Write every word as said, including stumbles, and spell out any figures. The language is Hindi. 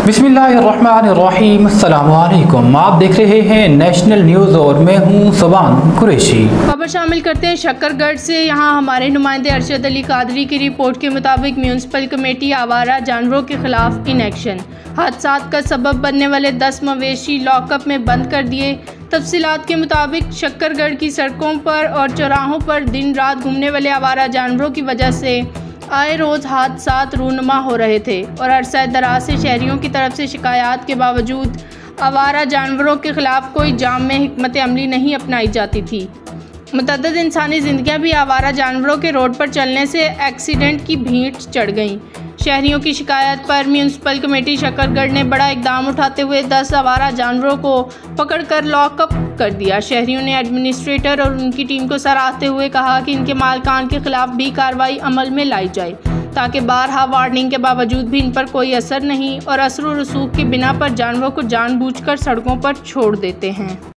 बिस्मिल्लाहिर्रहमानिर्रहीम, अस्सलाम वालेकुम। आप देख रहे हैं नेशनल न्यूज़ और मैं हूं सुबान कुरैशी। खबर शामिल करते हैं शक्करगढ़ से। यहां हमारे नुमाइंदे अरशद अली कादरी की रिपोर्ट के मुताबिक म्यूनसिपल कमेटी आवारा जानवरों के खिलाफ इन एक्शन। हादसात का सबब बनने वाले दस मवेशी लॉकअप में बंद कर दिए। तफसीलात के मुताबिक शक्करगढ़ की सड़कों पर और चौराहों पर दिन रात घूमने वाले आवारा जानवरों की वजह से आए रोज़ हादसात रूनुमा हो रहे थे और अरसा दराज से शहरियों की तरफ से शिकायत के बावजूद आवारा जानवरों के खिलाफ कोई जाम में हिकमत अमली नहीं अपनाई जाती थी। मुतअद्दिद इंसानी ज़िंदगियाँ भी आवारा जानवरों के रोड पर चलने से एक्सीडेंट की भीड़ चढ़ गईं। शहरियों की शिकायत पर म्यूनसिपल कमेटी शक्करगढ़ ने बड़ा इकदाम उठाते हुए दस आवारा जानवरों को पकड़कर लॉकअप कर दिया। शहरियों ने एडमिनिस्ट्रेटर और उनकी टीम को सराहते हुए कहा कि इनके मालकान के खिलाफ भी कार्रवाई अमल में लाई जाए, ताकि बारहा वार्निंग के बावजूद भी इन पर कोई असर नहीं और असर व रसूख के बिना पर जानवरों को जानबूझकर सड़कों पर छोड़ देते हैं।